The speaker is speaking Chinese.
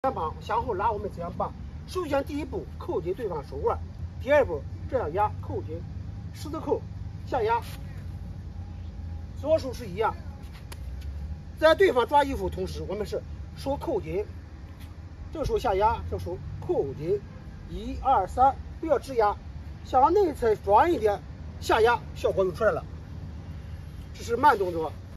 肩膀向后拉我们肩膀。首先第一步扣紧对方手腕，第二步这样压，扣紧十字扣下压，左手是一样。在对方抓衣服同时，我们是手扣紧，这手下压，这手扣紧，1、2、3，不要直压，向内侧转一点，下压，效果就出来了。这是慢动作。